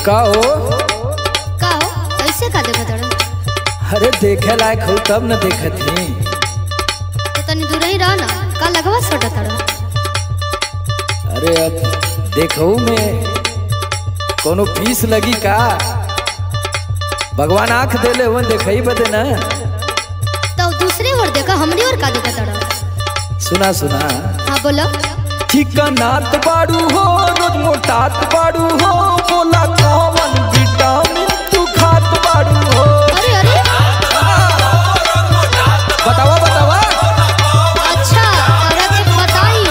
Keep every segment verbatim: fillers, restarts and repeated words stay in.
का हो का हो कैसे का देखत हड़ो? अरे देखे लायक हो तब न देखत ही। तो तनी दूर ही रह ना, का लगवा सटत हड़ो? अरे अब देखो में कोनो फीस लगी का? भगवान आँख देले हुए देखई बदे ना। तो दूसरे ओर देखा, हमरी ओर का देखत हड़ो? सुना सुना। हाँ बोलो। चिकनात बाड़ू हो रोज मोटात बाड़ू हो, बोला कौन विटामिन तू खात बाड़ू हो? अरे अरे बतावा बतावा। अच्छा तोरा के बताई।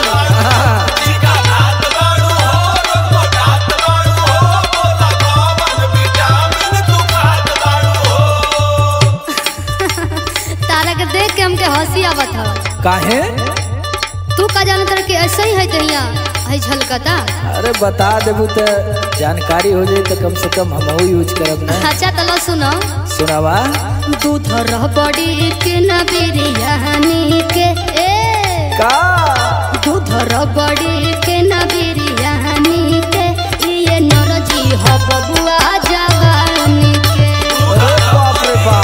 तारा के देख के हमके हंसी आवत ह। काहे? तू का जानत रह कि ऐसे ही है दहिया है झलकता? अरे बता देबू तो जानकारी हो जाए तो कम से कम हम यूज करब ना। अच्छा तलो सुनो। सुनावा। दूध बड़ी के न बिरयानी के ए का दूध बड़ी के न बिरयानी के ये नरजी हो बबुआ जवानी के। अरे बाप रे बाप।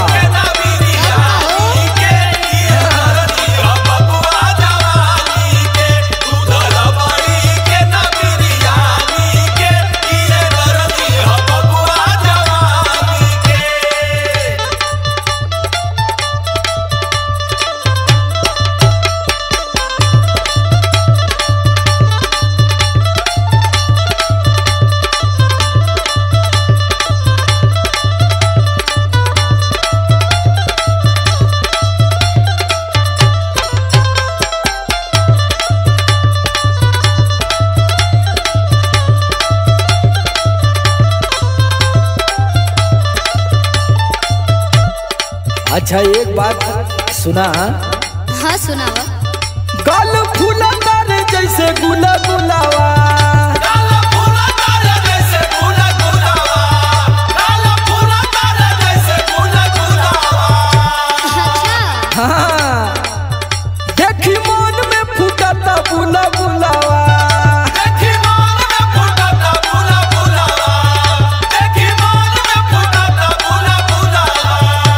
अच्छा एक बात सुना। हाँ सुनावा। गाल फूला तारे जैसे गुला गुलावा। गाल फूला तारे जैसे गुला गुलावा। गाल फूला तारे जैसे गुला गुलावा। अच्छा हाँ देखी मन में फूटता बुला बुलावा। देखी मन में फूटता बुला बुलावा। देखी मन में फूटता बुला बुलावा।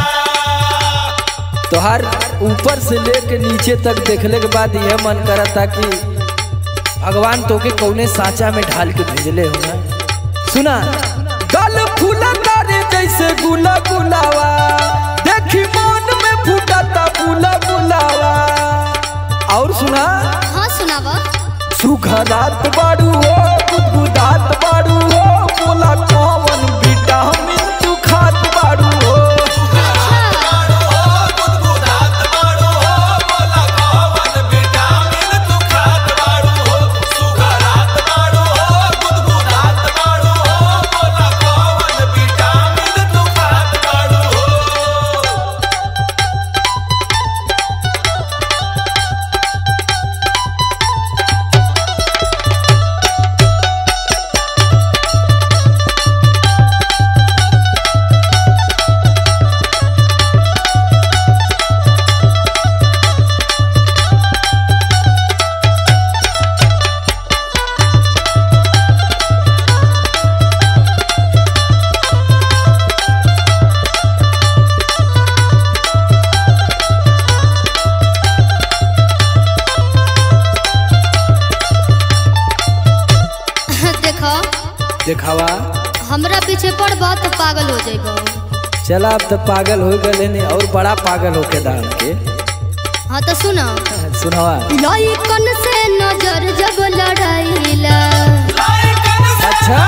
तोहार ऊपर से लेके नीचे तक देखले के बाद यह मन करता कि भगवान तो के कौने साचा में ढाल के भेजले हो ना। सुना। गल फूला तारे जैसे गुला गुलावा। देखी मन में फूटता बुला बुलावा। और सुना। हाँ सुनावा। सुखदात बाड़ू हो गुदगुदात बाड़ू हो, बोला कौन विटामिन तू खात बाड़ू हो? देखावा। हमरा पीछे पड़ बात तो पागल हो जाइबो। चला अब तो पागल हो गए नहीं और बड़ा पागल होके दान के। हाँ तो सुनो। सुनावा। लइकन से नजर जब लड़ाईला। अच्छा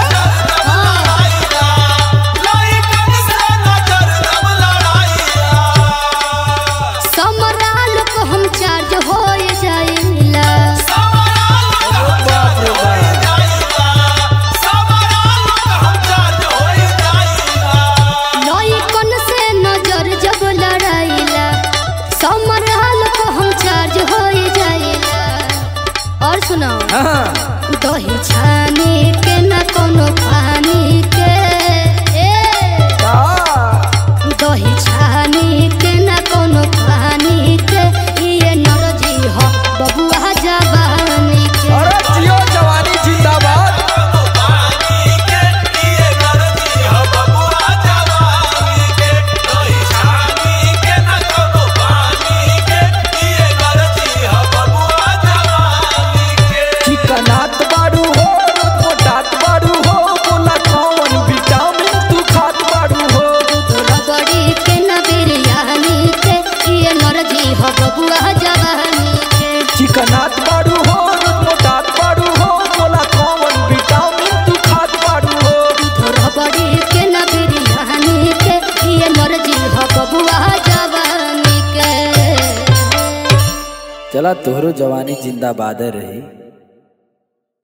समराल को हम चार्ज हो जाइला। और सुनो। हाँ। दही छाने के न कोनो चला तोहरो जवानी जिंदाबाद रही।